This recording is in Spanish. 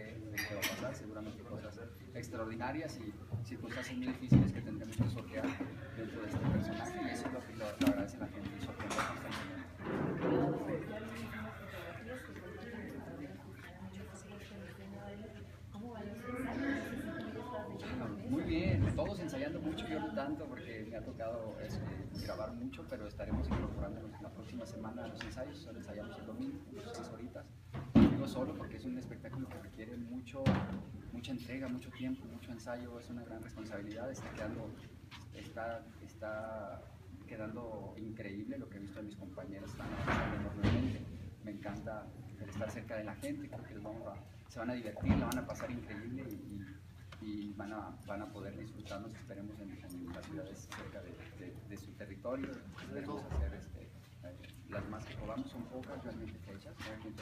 de qué va a pasar, seguramente cosas extraordinarias y circunstancias muy difíciles que tendremos que sortear dentro de este personaje, y eso es lo que lo agradece la gente, y sorprender constantemente. Muy bien, todos ensayando mucho, yo no tanto porque me ha tocado grabar mucho, pero estaremos incorporándonos la próxima semana a los ensayos. Solo ensayamos el domingo, unas 6 horitas. Digo solo porque es un espectáculo que requiere mucha entrega, mucho tiempo, mucho ensayo, es una gran responsabilidad. Está quedando increíble lo que he visto de mis compañeros, están avanzando enormemente. Me encanta el estar cerca de la gente, creo que se van a divertir, la van a pasar increíble y van a poder disfrutarnos, esperemos, en las ciudades cerca de su territorio. Esperemos hacer las más que podamos, son pocas realmente fechas,